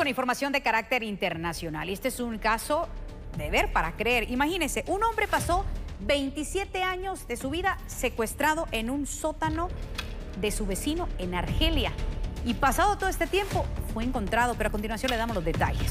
con información de carácter internacional. Y este es un caso de ver para creer. Imagínense, un hombre pasó 27 años de su vida secuestrado en un sótano de su vecino en Argelia. Y pasado todo este tiempo fue encontrado, pero a continuación le damos los detalles.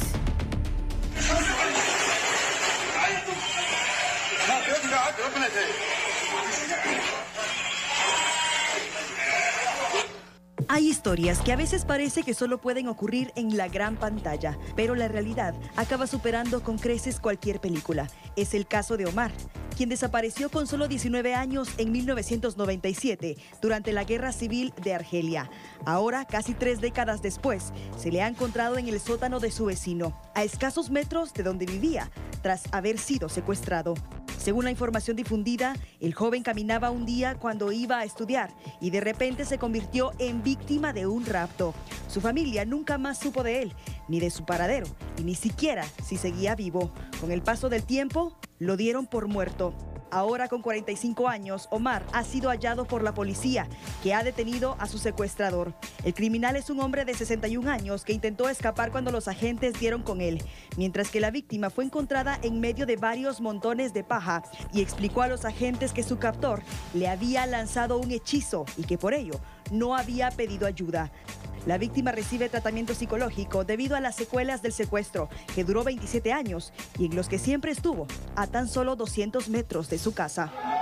Hay historias que a veces parece que solo pueden ocurrir en la gran pantalla, pero la realidad acaba superando con creces cualquier película. Es el caso de Omar, quien desapareció con solo 19 años en 1997 durante la Guerra Civil de Argelia. Ahora, casi 3 décadas después, se le ha encontrado en el sótano de su vecino, a escasos metros de donde vivía, tras haber sido secuestrado. Según la información difundida, el joven caminaba un día cuando iba a estudiar y de repente se convirtió en víctima de un rapto. Su familia nunca más supo de él, ni de su paradero, y ni siquiera si seguía vivo. Con el paso del tiempo, lo dieron por muerto. Ahora, con 45 años, Omar ha sido hallado por la policía, que ha detenido a su secuestrador. El criminal es un hombre de 61 años que intentó escapar cuando los agentes dieron con él, mientras que la víctima fue encontrada en medio de varios montones de paja y explicó a los agentes que su captor le había lanzado un hechizo y que por ello no había pedido ayuda. La víctima recibe tratamiento psicológico debido a las secuelas del secuestro, que duró 27 años y en los que siempre estuvo a tan solo 200 metros de su casa.